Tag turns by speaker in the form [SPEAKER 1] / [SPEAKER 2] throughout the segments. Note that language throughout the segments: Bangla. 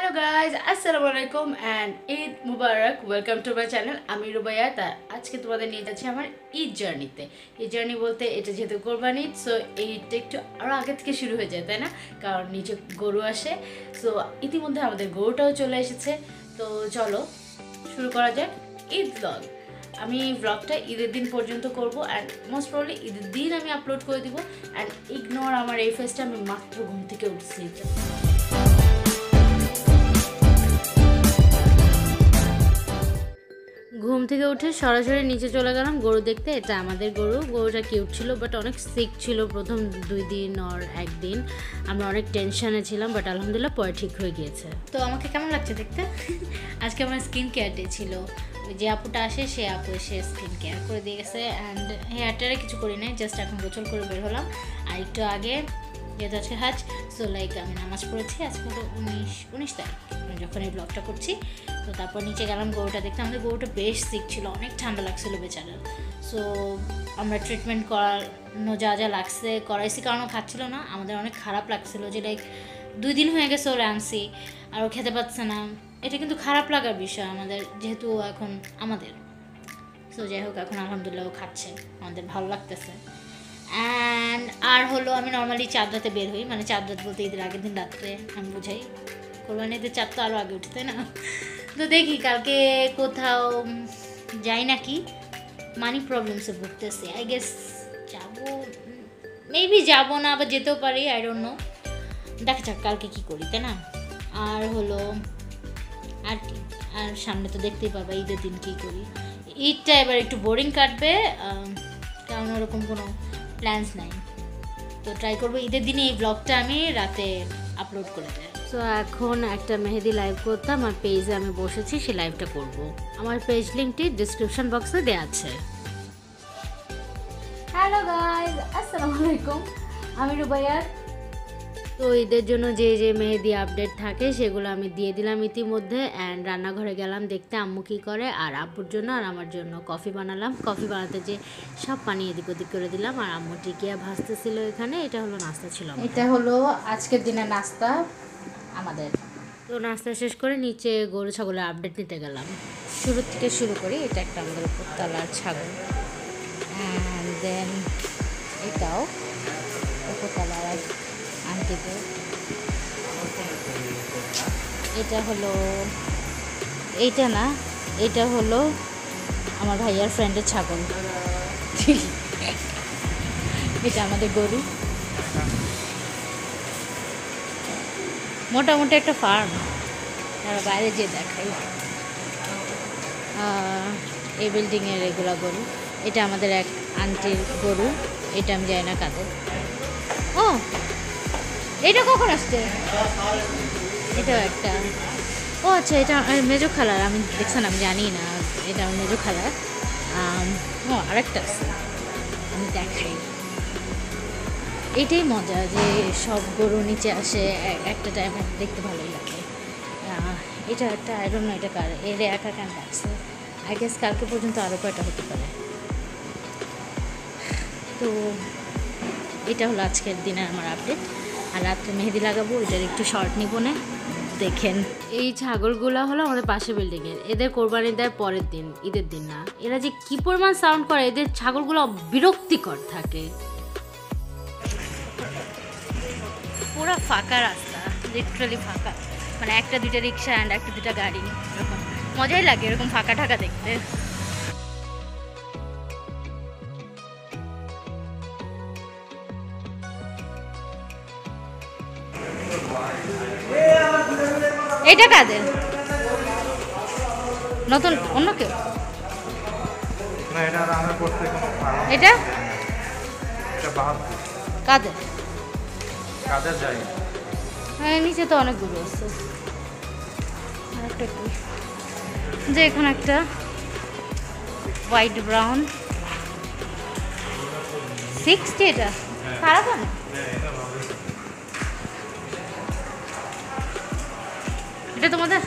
[SPEAKER 1] Hello guys, Assalamualaikum and Eid Mubarak. Welcome to my channel. আমি রুবাইয়া। তার আজকে তোমাদের নিয়ে যাচ্ছি আমার ঈদ জার্নিতে। ঈদ জার্নি বলতে এটা যেহেতু কোরবানি ঈদ, সো এইটা একটু আরো আগে থেকে শুরু হয়ে যায়, তাই না? কারণ নিচে গরু আসে। সো ইতিমধ্যে আমাদের গরুটাও চলে এসেছে। তো চলো শুরু করা যাক ঈদ ব্লগ। আমি ব্লগটা ঈদের দিন পর্যন্ত করব অ্যান্ড মোস্ট প্রবলি ঈদের দিন আমি আপলোড করে দিব। অ্যান্ড ইগনোর আমার এই ফেসটা, আমি মাত্র ঘুম থেকে উঠছি। ঘুম থেকে উঠে সরাসরি নিচে চলে গেলাম গরু দেখতে। এটা আমাদের গরুটা কিউট ছিল, বাট অনেক সিক ছিল প্রথম 2 দিন আর 1 দিন। আমরা অনেক টেনশনে ছিলাম, বাট আলহামদুলিল্লাহ পরে ঠিক হয়ে গিয়েছে। তো আমাকে কেমন লাগছে দেখতে? আজকে আমার স্কিন কেয়ার ডে ছিল। যে আপুটা আসে সে আপু এসে স্কিন কেয়ার করে দিয়ে গেছে। অ্যান্ড হেয়ার টেয়ারে কিছু করি নাই, জাস্ট এখন গোসল করে বের হলাম। আর একটু আগে যেহেতু আজকে হাজ, সো লাইক আমি নামাজ পড়েছি। আজকে হলো 19 তারিখ যখন এই ব্লগটা করছি। তো তারপর নিচে গেলাম গরুটা দেখতে। আমাদের গরুটা বেশ সিক ছিল, অনেক ঠান্ডা লাগছিলো বেচারা। সো আমরা ট্রিটমেন্ট করানো যা লাগছে করাইছি, কারণ খাচ্ছিল না। আমাদের অনেক খারাপ লাগছিলো যে লাইক 2 দিন হয়ে গেছে ওরা আনছি আর ও খেতে পাচ্ছে না। এটা কিন্তু খারাপ লাগার বিষয় আমাদের, যেহেতু এখন আমাদের। সো যাই হোক, এখন আলহামদুলিল্লাহ ও খাচ্ছে, আমাদের ভালো লাগতেছে। অ্যান্ড আর হলো আমি নর্মালি চাঁদ রাতে বের হই, মানে চাঁদ রাত বলতে ঈদের আগের দিন রাত্রে আমি বুঝাই। কোরবানিতে চাঁদ তো আরও আগে উঠে, তাই না? তো দেখি কালকে কোথাও যাই নাকি, মানি প্রবলেমসে ভুগতেছি। আই গেস যাবো, মেবি যাবো না, আবার যেতেও পারি, আই ডোন্ট নো। দেখা যাক কালকে কী করি, তাই না? আর হলো আর কি, আর সামনে তো দেখতেই পাবা ঈদের দিন কী করি। ঈদটা এবার একটু বোরিং কাটবে, কারণ ওরকম কোনো প্ল্যানস নাই। তো ট্রাই করবো ঈদের দিনে এই ব্লগটা আমি রাতে আপলোড করে দেয়। সো এখন একটা মেহেদি লাইভ করতাম, আমার পেজে আমি বসেছি, সেই লাইভটা করব। আমার পেজ লিঙ্কটি ডিসক্রিপশন বক্সে দেওয়া আছে। হ্যালো গাইজ, আসসালামু আলাইকুম, আমি রুবাইয়া। তো ঈদের জন্য যে যে মেহেদি আপডেট থাকে সেগুলো আমি দিয়ে দিলাম ইতিমধ্যে। অ্যান্ড রান্নাঘরে গেলাম দেখতে আম্মু কী করে। আর আব্বুর জন্য আর আমার জন্য কফি বানালাম। কফি বানাতে যে সব পানি এদিক ওদিক করে দিলাম। আর আম্মু টিকিয়া ভাজতেছিল এখানে। এটা হলো নাস্তা ছিল, এটা হলো আজকের দিনের নাস্তা আমাদের। তো নাস্তা শেষ করে নিচে গরু ছাগলের আপডেট নিতে গেলাম। শুরু থেকে শুরু করি। এটা একটা আমাদের উপরতলার ছাগল। অ্যান্ড দেন এটাও উপরতলার এক আন্টিদের। এটা হলো, এইটা না, এটা হলো আমার ভাইয়ার ফ্রেন্ডের ছাগল। এটা আমাদের গরু। মোটামুটি একটা ফার্ম, তারা বাইরে যেয়ে দেখাই। এই বিল্ডিংয়ের এগুলো গরু। এটা আমাদের এক আন্টির গরু, এটা আমি জানি না কাদের। ও এটা কখন আসছে? এটাও একটা, ও আচ্ছা, এটা মেজো খালার। আমি দেখছেন, আমি জানি না এটা আমার মেজো খালার। ও আরেকটা আছে, আমি দেখাই। এটাই মজা যে সব গরু নিচে আসে একটা টাইম, দেখতে ভালোই লাগে। এটা একটা আই ডোন্ট নো এটা কার, এর একা কেন আছে। আই গেস কালকে পর্যন্ত আরও কয়টা হতে পারে। তো এটা হলো আজকের দিনের আমার আপডেট। আর রাত্রে মেহেদি লাগাবো, এটার একটু শর্ট নিব না, দেখেন। এই ছাগলগুলো হলো আমাদের পাশে বিল্ডিংয়ের। এদের কোরবানি দেয় পরের দিন, ঈদের দিন না। এরা যে কি পরিমাণ সাউন্ড করে, এদের ছাগলগুলো বিরক্তিকর থাকে। পুরো ফাঁকা রাস্তা, লিটারালি ফাঁকা, মানে 1-2টা রিক্সা অ্যান্ড 1-2টা গাড়ি, এরকম মজাই লাগে এরকম ফাঁকা ঢাকা দেখতে। এটা কাদের? নতুন অন্য কেউ? এটা কাদের? হ্যাঁ, নিচে তো অনেক গরু আছে। আরেকটা কি যে এখানে একটা হোয়াইট ব্রাউন 60, এটা খারাপ না। এটা তোমাদের?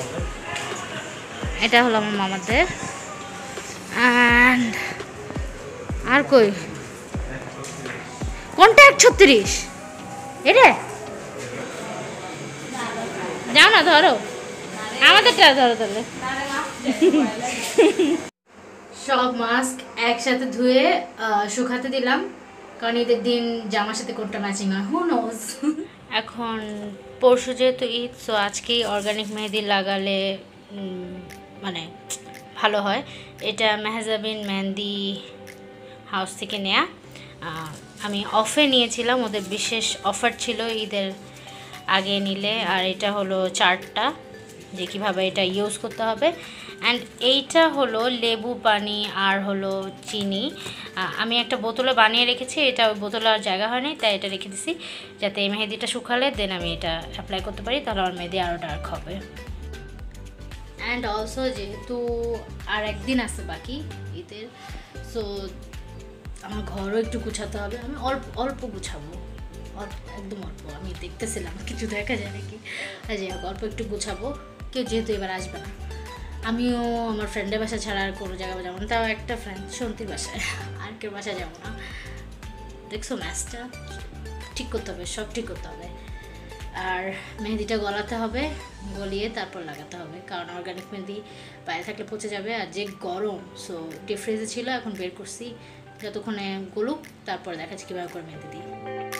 [SPEAKER 1] এটা হলো আমার মামাদের। অ্যান্ড আর কই কোনটা 136? এটা যাও না, না ধরো, আমাদেরটা ধরো তাহলে। সব মাস্ক একসাথে ধুয়ে শুকাতে দিলাম, কারণ ঈদের দিন জামার সাথে কোনটা ম্যাচিং হয়, হু নোজ। এখন পরশু যেহেতু ঈদ, সো আজকেই অর্গানিক মেহেদি লাগালে মানে ভালো হয়। এটা মেহজাবিন মেহেন্দি হাউস থেকে নেয়া। আমি অফে নিয়েছিলাম, ওদের বিশেষ অফার ছিল ঈদের আগে নিলে। আর এটা হলো চার্টটা যে কীভাবে এটা ইউজ করতে হবে। অ্যান্ড এইটা হলো লেবু পানি আর হলো চিনি। আমি একটা বোতলে বানিয়ে রেখেছি, এটা ওই বোতলে আর জায়গা হয়নি, তাই এটা রেখে দিছি যাতে এই মেহেদিটা শুকালে দেন আমি এটা অ্যাপ্লাই করতে পারি, তাহলে আমার মেহেদি আরও ডার্ক হবে। অ্যান্ড অলসো যেহেতু আর একদিন আছে বাকি ঈদের, সো আমার ঘরও একটু গুছাতে হবে। আমি অল্প গুছাবো, একদম অল্প। আমি দেখতেছিলাম কিছু দেখা যায় নাকি, যাই হোক অল্প একটু গুছাবো। কেউ যেহেতু এবার আসবে না, আমিও আমার ফ্রেন্ডের বাসা ছাড়া আর কোনো জায়গায় যাবো না, তাও একটা ফ্রেন্ড সন্তির বাসায়, আর কেউ বাসায় যাবো না। দেখছো ম্যাচটা ঠিক করতে হবে, সব ঠিক করতে হবে। আর মেহেদিটা গলাতে হবে, গলিয়ে তারপর লাগাতে হবে, কারণ অর্গানিক মেহেদি পায়ে থাকলে পচে যাবে। আর যে গরম, সো ডিপ ফ্রিজে ছিল, এখন বের করছি, যতক্ষণে গলুক তারপর দেখাচ্ছি কীভাবে করে মেহেদি দিই।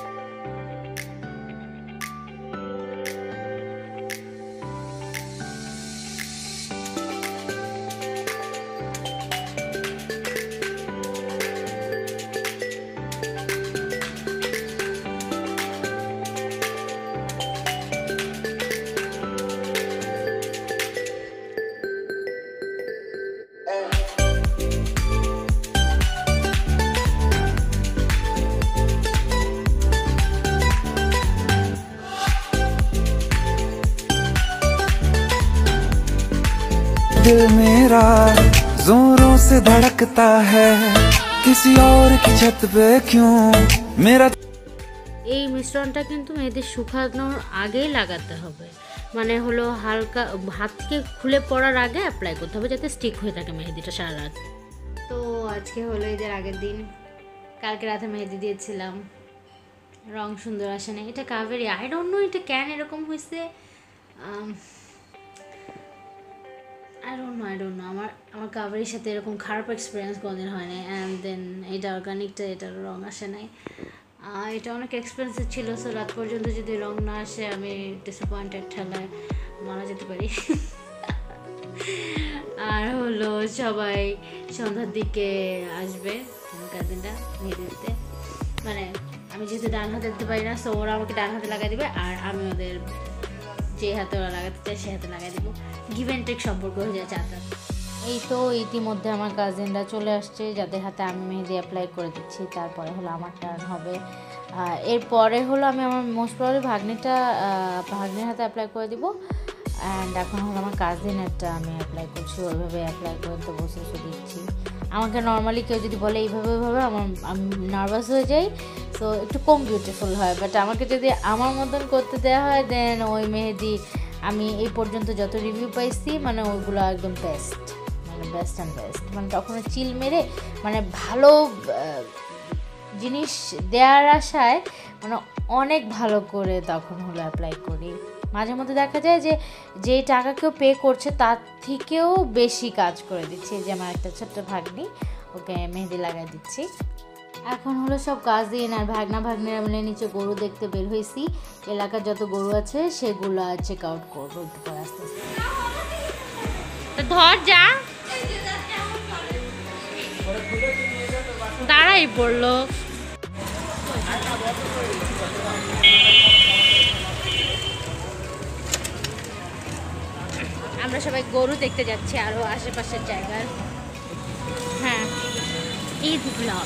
[SPEAKER 2] दिल मेरा जोरों से धड़कता है किसी और की छत पे क्यों मेरा।
[SPEAKER 1] এই মিশ্রণটা কিন্তু মেহেদি শুকানোর আগেই লাগাতে হবে, মানে হলো হালকা হাত থেকে খুলে পড়ার আগে অ্যাপ্লাই করতে হবে, যাতে স্টিক হয়ে থাকে মেহেদিটা সারা রাত। তো আজকে হলো ঈদের আগের দিন, কালকে রাতে মেহেদি দিয়েছিলাম, রং সুন্দর আসে না। এটা কাভেরি, আই ডোন্ট নো এটা কেন এরকম হয়েছে, আই ডোন্ট নো। আমার কাভারির সাথে এরকম খারাপ এক্সপিরিয়েন্স কোনোদিন হয় নাই। অ্যান্ড দেন এটা অর্গানিকটা, এটার রং আসে নাই। এটা অনেক এক্সপেন্সিভ ছিল, সো রাত পর্যন্ত যদি রং না আসে আমি ডিসঅ্যাপয়েন্টেড, ঠেলায় মারা যেতে পারি। আর হলো সবাই সন্ধ্যার দিকে আসবে আমার কাজিনটা মেহেদি দিতে, মানে আমি যেহেতু ডান হাতে দিতে পারি না, সো ওরা আমাকে ডান হাতে লাগাই দেবে, আর আমি ওদের যে হাতে ওরা লাগাতে চায় সে হাতে লাগাই দেবো। গিভ অ্যান্ড টেক সম্পর্ক হয়ে যায় চারটা। এই তো ইতিমধ্যে আমার কাজিনরা চলে আসছে, যাদের হাতে আমি মেহেদি অ্যাপ্লাই করে দিচ্ছি, তারপরে হলো আমার টার্ন হবে। এরপরে হলো আমি আমার মোস্ট প্রবলি ভাগ্নির হাতে অ্যাপ্লাই করে দিব। অ্যান্ড এখন হলো আমার কাজিনেরটা আমি অ্যাপ্লাই করছি, ওইভাবে অ্যাপ্লাই করে তো বসে দিচ্ছি। আমাকে নর্মালি কেউ যদি বলে এইভাবে আমি নার্ভাস হয়ে যাই, তো একটু কম বিউটিফুল হয়। বাট আমাকে যদি আমার মতন করতে দেওয়া হয়, দেন ওই মেহেদি আমি এই পর্যন্ত যত রিভিউ পাইছি, মানে ওইগুলো একদম বেস্ট, মানে বেস্ট অ্যান্ড বেস্ট। মানে তখন চিল মেরে, মানে ভালো জিনিস দেওয়ার আশায় মানে অনেক ভালো করে তখন হলো অ্যাপ্লাই করি। মাঝে মধ্যে দেখা যায় যে যেই টাকা কেউ পে করছে তার থেকেও বেশি কাজ করে দিচ্ছি। যে আমার একটা ছোট্ট ভাগ্নি, ওকে মেহেদি লাগাই দিচ্ছি। এখন হলো সব কাজিন আর ভাগ্নিরা মিলে নিচে গরু দেখতে বের হয়েছি। এলাকার যত গরু আছে সেগুলো চেক আউট করবো একটু পরে আস্তে আস্তে। ধর যা, দাঁড়াই পড়লো। আমরা সবাই গরু দেখতে যাচ্ছি আরো আশেপাশের জায়গার। হ্যাঁ, Eid blog.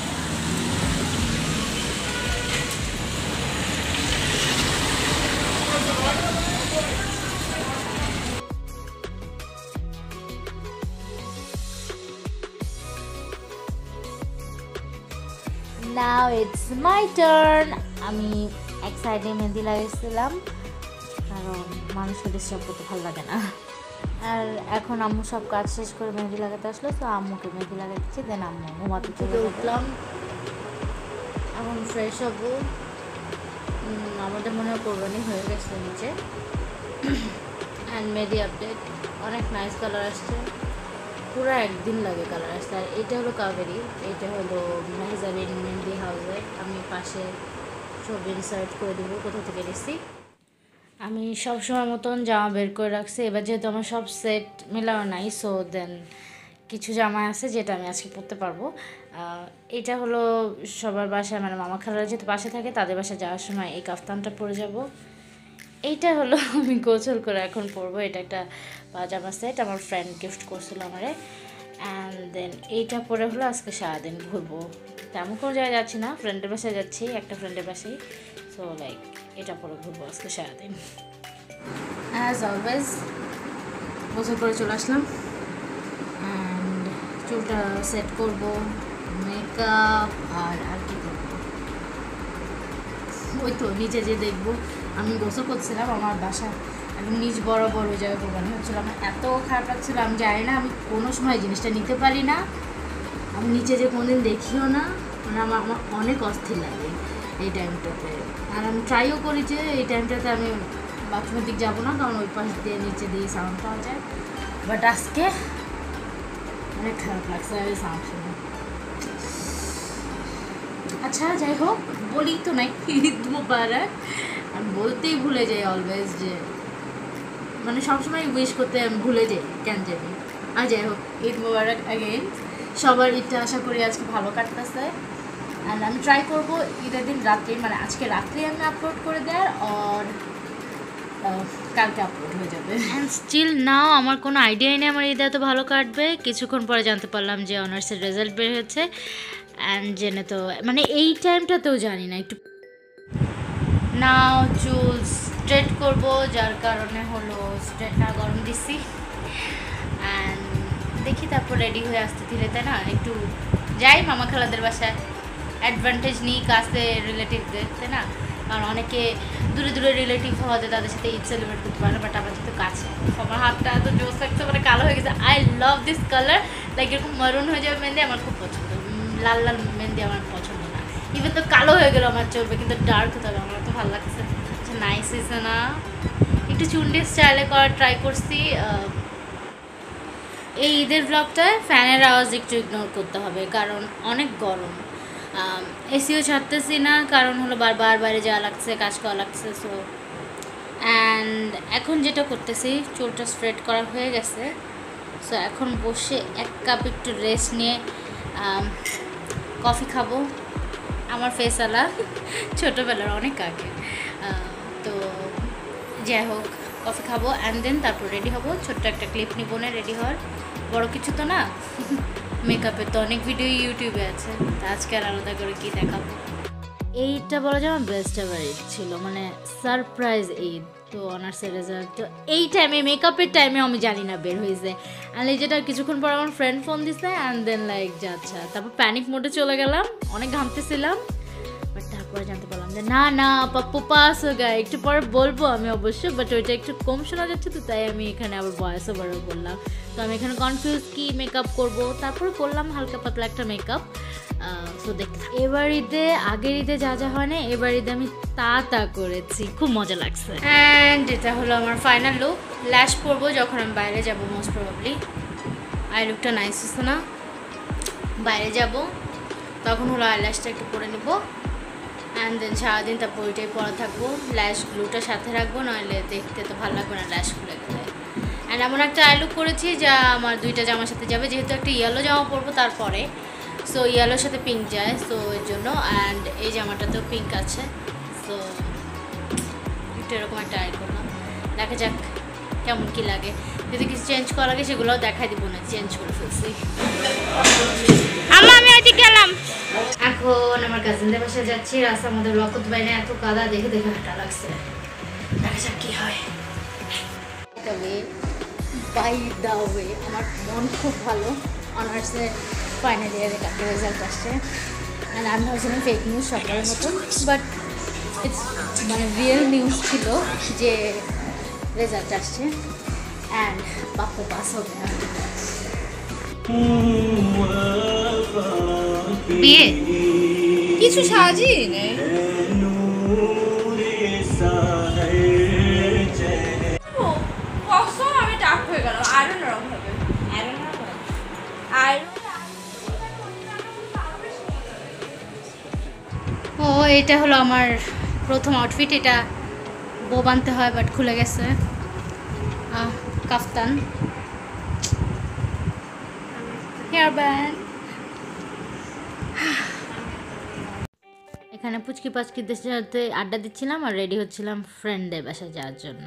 [SPEAKER 1] Now it's my turn. আমি এক সাইডে মেহেদি লাগাইছিলাম, কারণ মানুষকে ডিস্টার্ব করতে ভালো লাগে না। আর এখন আম্মু সব কাজ শেষ করে মেহেদি লাগাতে আসলো, তো আম্মুকে মেহেদি লাগাই দিচ্ছি, দেন আম্মু ঘুমাতে চলে উঠলাম। এখন ফ্রেশ হবো, আমাদের মনে হয় কোরবানি হয়ে গেছে নিচে। অ্যান্ড মেডি আপডেট, অনেক নাইস কালার আসছে, পুরো একদিন লাগে কালার আসছে। আর এটা হলো কাবেরি, এটা হলো মেহজাবিন মেহেন্দি হাউসের। আমি পাশে ছবি ইনসার্ট করে দেবো কোথা থেকে নিচ্ছি। আমি সব সময় মতন জামা বের করে রাখছি, এবার যেহেতু আমার সব সেট মেলাও নাই, সো দেন কিছু জামা আছে যেটা আমি আজকে পরতে পারবো। এটা হলো সবার বাসায়, মানে মামা খালারা যেহেতু বাসায় থাকে তাদের বাসায় যাওয়ার সময় এই কাফতানটা পরে যাব। এইটা হলো আমি গোসল করে এখন পরবো, এটা একটা পাজামা সেট আমার ফ্রেন্ড গিফট করছিল আমারে। অ্যান্ড দেন এইটা পরে হলো আজকে সারাদিন ঘুরবো, তেমন কোনো জায়গায় যাচ্ছি না, ফ্রেন্ডের বাসায় যাচ্ছি, একটা ফ্রেন্ডের বাসায়। সো লাইক এটা পরে ঘুরবো আজকে সারাদিন। অ্যাজ অলওয়েজ গোসল করে চলে আসলাম অ্যান্ড চুলটা সেট করবো, মেকআপ আর কি করবো, ওই তো নিচে যে দেখবো। আমি গোসল করছিলাম আমার বাসা একদম নিচ বরাবর ওই জায়গায় কোরবানি হচ্ছিলো, আমার এত খারাপ লাগছিলো, আমি জানি না আমি কোনো সময় জিনিসটা নিতে পারি না, আমি নিচে যে কোনোদিন দেখিও না, মানে আমার অনেক অস্থির লাগে এই টাইমটাতে। আর আমি ট্রাইও করি যে এই টাইমটাতে আমি বাথরুমের দিক যাবো না, কারণ ওই পাশ দিয়ে নিচে দিয়ে সাউন্ড পাওয়া যায়, বাট আজকে অনেক খারাপ লাগছে ওই সাউন্ড শুনে। আচ্ছা যাই হোক, বলি তো নাই ঈদ মোবারক, আমি বলতেই ভুলে যাই অলওয়েজ, যে মানে সবসময় উইশ করতে আমি ভুলে যাই কেন জানি। আর যাই হোক, ঈদ মোবারক অ্যাগেন, সবার ঈদটা আশা করি আজকে ভালো কাটতেছে। অ্যান্ড আমি ট্রাই করবো ঈদের দিন রাত্রে, মানে আজকে রাত্রে আমি আপলোড করে দেওয়ার, আর কালকে আপলোড হয়ে যাবে। অ্যান্ড স্টিল নাও আমার কোনো আইডিয়াই নেই আমার ঈদ এত ভালো কাটবে। কিছুক্ষণ পরে জানতে পারলাম যে অনার্সের রেজাল্ট বের হয়েছে, অ্যান্ড জেনে তো মানে এই টাইমটাতেও জানি না, একটু নাও চুল স্ট্রেট করবো, যার কারণে হলো স্ট্রেটটা গরম দিচ্ছি। অ্যান্ড দেখি তারপর রেডি হয়ে আসতে ধীরে, তাই না, একটু যাই মামা খালাদের বাসায়, অ্যাডভান্টেজ নিই কাছে রিলেটিভদের, তাই না, কারণ অনেকে দূরে দূরে রিলেটিভ হওয়াতে তাদের সাথে ঈদ সেলিব্রেট করতে পারে না, বাট আমার যেহেতু কাছে, আমার হাতটা এত জোস লাগছে, মানে কালো হয়ে গেছে। I love this colour, like এরকম মারুন হয়ে যাবে মেহেন্দি আমার খুব পছন্দ, লাল লাল মেহেন্দি আমার পছন্দ না, ইভেন তো কালো হয়ে গেলো আমার চলবে, কিন্তু ডার্ক হতে হবে, আমার তো ভালো লাগছে। আচ্ছা নাইস হয়েছে না, একটু চুন্ডি স্টাইলে করার ট্রাই করছি। এই ঈদের ব্লগটায় ফ্যানের আওয়াজ একটু ইগনোর করতে হবে, কারণ অনেক গরম, এসিও ছাড়তেছি না, কারণ হলো বারবার বাইরে যাওয়া লাগছে, কাজ করা লাগছে। সো অ্যান্ড এখন যেটা করতেছি, চুলটা স্ট্রেট করা হয়ে গেছে, সো এখন বসে এক কাপ একটু রেস্ট নিয়ে কফি খাবো, আমার ফেসালা ছোটোবেলার অনেক আগে। তো যাই হোক, কফি খাবো অ্যান্ড দেন তারপর রেডি হবো, ছোট্ট একটা ক্লিপ নিব না রেডি হওয়ার, বড় কিছু তো না, মেকআপের তো অনেক ভিডিও ইউটিউবে আছে, তা আজকে আর আলাদা করে কী দেখাবো। এইটা বলা যায় আমার বেস্ট এভার ঈদ ছিল, মানে সারপ্রাইজ ঈদ। তো অনার্সের রেজাল্ট তো এই টাইমে, মেকআপের টাইমে আমি জানি না বের হয়েছে, অ্যান্ড এই যেটা কিছুক্ষণ পর আমার ফ্রেন্ড ফোন দিছে, অ্যান্ড দেন লাইক যাচ্ছা, তারপর প্যানিক মোডে চলে গেলাম, অনেক ঘামতেছিলাম, বাট তারপরে জানতে পারলাম যে না না পাপ্পু পাস হয়ে গেছে, একটু পরে বলবো আমি অবশ্য, বাট ওইটা একটু কম শোনা যাচ্ছে, তো তাই আমি এখানে আবার ভয়েস ওভারও বললাম। তো আমি এখানে কনফিউজ কি মেকআপ করব, তারপরে করলাম হালকা পাতলা একটা মেকআপ। সো দেখতে এবার ঈদে, আগের ঈদে যা যা হয় না, এবার ঈদে আমি তা করেছি, খুব মজা লাগছে। অ্যান্ড এটা হলো আমার ফাইনাল লুক, ল্যাশ পরবো যখন আমি বাইরে যাব মোস্ট প্রবাবলি। আই লুকটা নাইস হচ্ছে না, বাইরে যাব তখন হলো আই ল্যাশটা একটু পরে নেব, অ্যান্ড দেন সারাদিন তারপর ওইটাই পরা থাকবো, ল্যাশ গ্লুটা সাথে রাখবো, নইলে দেখতে তো ভালো লাগবে না ল্যাশ খুলে গেলে। অ্যান্ড এমন একটা আই লুক করেছি যা আমার দুইটা জামার সাথে যাবে, যেহেতু একটা ইয়েলো জামা পরবো তারপরে, সো ইয়েলোর সাথে পিঙ্ক যায়, সো এর জন্য। অ্যান্ড এই জামাটাতেও পিঙ্ক আছে, সো একটু এরকম একটা আই করলাম, দেখা যাক কেমন কী লাগে, যদি কিছু চেঞ্জ করা লাগে সেগুলোও দেখাই দিব না, চেঞ্জ করে ফেলছি। আমি আজকে গেলাম, এখন আমার কাজিনদের বাসায় যাচ্ছি, রাস্তার মধ্যে রকত বাইরে এত কাদা, দেখে দেখে হাঁটা লাগছে, দেখা যাক কী হয়। তবে বাই দ্য ওয়ে আমার মন খুব ভালো, অনার্সের ফাইনাল ইয়ারে কালকে রেজাল্ট আসছে, অ্যান্ড আমি ভাবছিলাম ফেক নিউজ সকালের মতো, বাট ইটস মানে রিয়েল নিউজ ছিল যে রেজাল্ট আসছে, অ্যান্ড পাপ্পু পাস হবে না। বিয়ে কিছু সাজিয়ে নেই, এটা হলো আমার প্রথম আউটফিট, এটা বউ বানতে হয় বাট খুলে গেছে, কাফতান, হেয়ার ব্যান্ড। এখানে পুচকি পাচকিদের সাথে আড্ডা দিচ্ছিলাম আর রেডি হচ্ছিলাম ফ্রেন্ডের বাসায় যাওয়ার জন্য।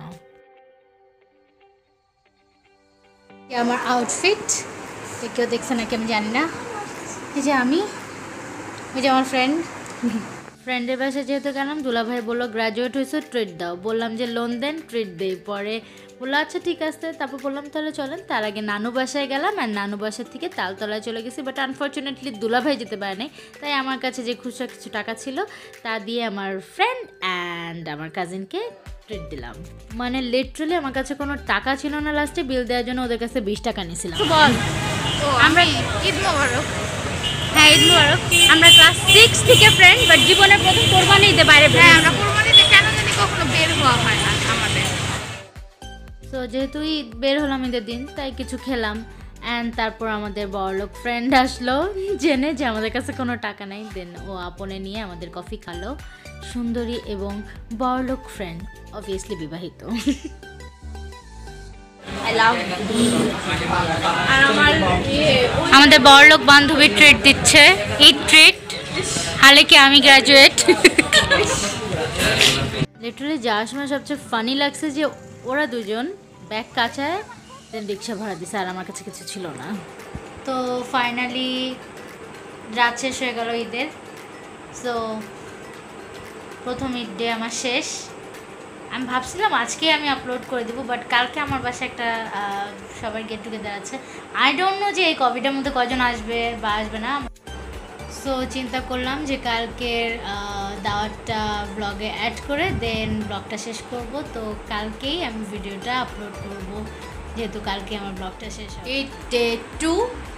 [SPEAKER 1] আমার আউটফিট কেউ দেখছে নাকি আমি জানি না। এই যে আমি, এই যে আমার ফ্রেন্ডের বাসায় যেহেতু গেলাম, দুলাভাই বললো গ্র্যাজুয়েট হয়েছে ট্রিট দাও, বললাম যে লোন দেন ট্রিট দেই, পরে বললো আচ্ছা ঠিক আছে। তারপর বললাম তাহলে চলেন। তার আগে নানু বাসায় গেলাম আর নানু বাসার থেকে তালতলায় চলে গেছি, বাট আনফর্চুনেটলি দুলাভাই যেতে পারে নাই, তাই আমার কাছে যে খুচরা কিছু টাকা ছিল তা দিয়ে আমার ফ্রেন্ড অ্যান্ড আমার কাজিনকে ট্রিট দিলাম। মানে লিটারালি আমার কাছে কোনো টাকা ছিল না, লাস্টে বিল দেওয়ার জন্য ওদের কাছে 20 টাকা নিয়েছিলাম। বল আমরা ঈদ মোবারক। হ্যাঁ ঈদ মোবারক। আমরা ক্লাস 6 থেকে ফ্রেন্ড, বাট জীবনের প্রথম কোরবানি ঈদে বাইরে বের।
[SPEAKER 3] হ্যাঁ আমরা কোরবানিতে কেন জানি কখনো বের হওয়া হয় না আমাদের।
[SPEAKER 1] তো যেহেতু ঈদ বের হলাম ঈদের দিন, তাই কিছু খেলাম অ্যান্ড তারপর আমাদের বড়লোক ফ্রেন্ড আসলো, জেনে যে আমাদের কাছে কোনো টাকা নাই, দেন ও আপনে নিয়ে আমাদের কফি খালো। সুন্দরী এবং বড়লোক ফ্রেন্ড, অবভিয়াসলি বিবাহিত।
[SPEAKER 3] আর
[SPEAKER 1] আমাদের বড়লোক বান্ধবী ট্রিট দিচ্ছে, ঈদ ট্রিট। হালে কি আমি গ্র্যাজুয়েট। লিটারালি যাওয়ার সময় সবচেয়ে ফানি লাগছে যে ওরা দুজন ব্যাগ কাচায় দেন রিক্সা ভাড়া দিছে আর আমার কাছে কিছু ছিল না। তো ফাইনালি রাত শেষ হয়ে গেল ঈদের। সো প্রথম ঈদ ডে আমার শেষ। আমি ভাবছিলাম আজকে আমি আপলোড করে দেবো, বাট কালকে আমার বাসায় একটা সবার গেট টুগেদার আছে। আই ডোন্ট নো যে এই কোভিডের মধ্যে কজন আসবে বা আসবে না। সো চিন্তা করলাম যে কালকের দাওয়াতটা ব্লগে অ্যাড করে দেন ব্লগটা শেষ করব। তো কালকেই আমি ভিডিওটা আপলোড করব, যেহেতু কালকে আমার ব্লগটা শেষ হবে। ঈদ ডে 2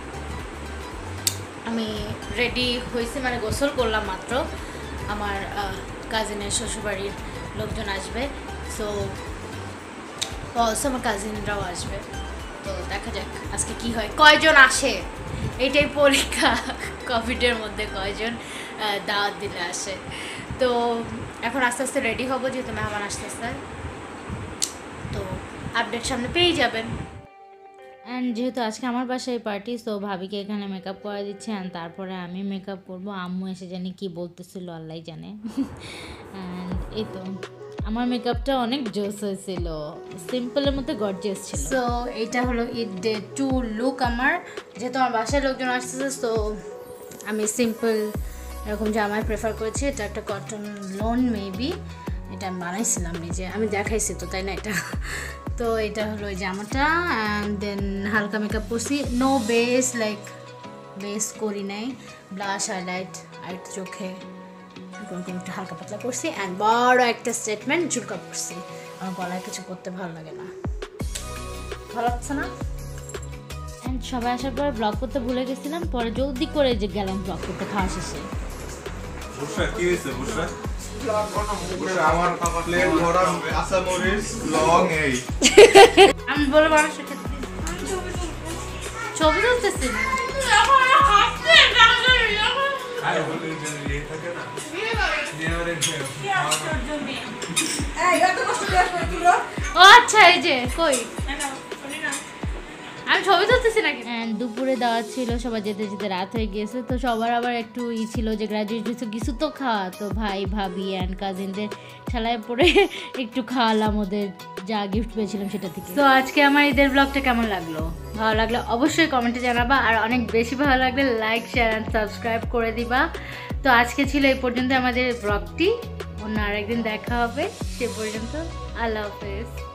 [SPEAKER 1] আমি রেডি হয়েছি, মানে গোসল করলাম মাত্র। আমার কাজিনের শ্বশুরবাড়ির লোকজন আসবে, সো অলসো আমার কাজিনরাও আসবে। তো দেখা যাক আজকে কি হয়, কয়জন আসে, এইটাই পরীক্ষা কোভিডের মধ্যে কয়জন দাওয়াত দিলে আসে। তো এখন আস্তে আস্তে রেডি হবো, যেহেতু মেহমান আসতেছে, তো আপডেট সামনে পেয়ে যাবেন। অ্যান্ড যেহেতু আজকে আমার বাসায় পার্টি, সো ভাবিকে এখানে মেকআপ করে দিচ্ছে অ্যান্ড তারপরে আমি মেকআপ করবো। আম্মু এসে জানি কি বলতেছিল আল্লাহ জানে। অ্যান্ড এই তো আমার মেকআপটা অনেক জোস হয়েছিল, সিম্পলের মধ্যে গর্জিয়াস ছিল। সো এটা হলো ঈদ ডে 2 লুক আমার। যেহেতু আমার বাসায় লোকজন আসতেছে, সো আমি সিম্পল এরকম জামাই প্রেফার করেছি। এটা একটা কটন লোন মেবি, এটা আমি বানাইছিলাম নিজে, আমি দেখাইছি তো তাই না এটা। তো এটা হলো ওই জামাটা অ্যান্ড দেন হালকা মেকআপ করছি, নো বেস, লাইক বেস করি নাই, ব্লাশ হাইলাইট আর চোখে একটু হালকা পাতলা করছি অ্যান্ড বড় একটা স্টেটমেন্ট ঝুলকা করছি। আমার গলায় কিছু করতে ভালো লাগে না, ভালো লাগছে না। অ্যান্ড সবাই আসার পরে ব্লগ করতে ভুলে গেছিলাম, পরে জলদি করে যে গেলাম ব্লগ করতে খাওয়া শেষে। আমি বলে মানুষের ক্ষেত্রে ছবি তুলতেছি না। ও আচ্ছা, এই যে কই আমি ছবি তুলতেছি নাকি। দুপুরে দাওয়াত ছিল, সবাই যেতে যেতে রাত হয়ে গিয়েছে। তো সবার আবার একটু ছিল যে গ্রাজুয়েট কিছু তো খাওয়া, তো ভাই ভাবি অ্যান্ড কাজিনদের ঠেলায় পড়ে একটু খাওয়ালাম ওদের যা গিফট পেয়েছিলাম সেটা থেকে। তো আজকে আমার ঈদের ব্লগটা কেমন লাগলো, ভালো লাগলে অবশ্যই কমেন্টে জানাবা, আর অনেক বেশি ভালো লাগলে লাইক শেয়ার অ্যান্ড সাবস্ক্রাইব করে দিবা। তো আজকে ছিল এই পর্যন্ত আমাদের ব্লগটি, অন্য আরেকদিন দেখা হবে, সে পর্যন্ত আল্লাহ হাফেজ।